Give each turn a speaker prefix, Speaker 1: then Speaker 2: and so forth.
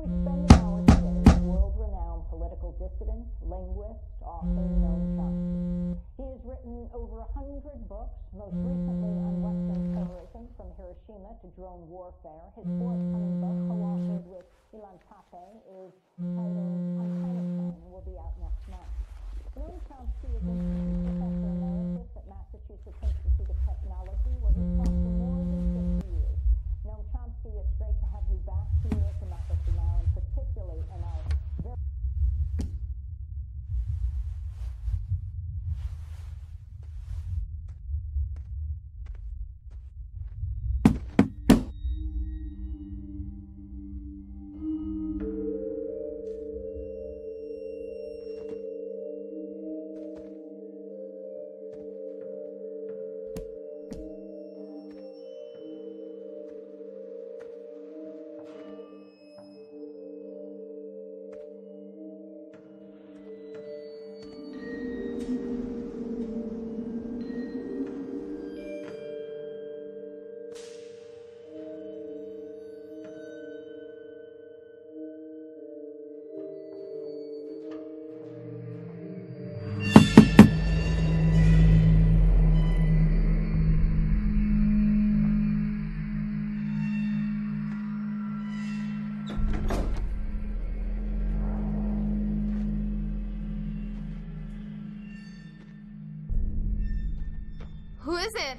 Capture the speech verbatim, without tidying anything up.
Speaker 1: We spend an hour today with world-renowned political dissident, linguist, author Noam Chomsky. He has written over a hundred books, most recently on Western terrorism from Hiroshima to drone warfare. His forthcoming book, co-authored with Ilan Pappé, is titled Afghanistan and will be out next month. Noam Chomsky is a professor emeritus at Massachusetts Institute of Technology, where he's taught for more than fifty years. Noam Chomsky, it's great to have you back here at Democracy Now!, and particularly in our very
Speaker 2: Who is it?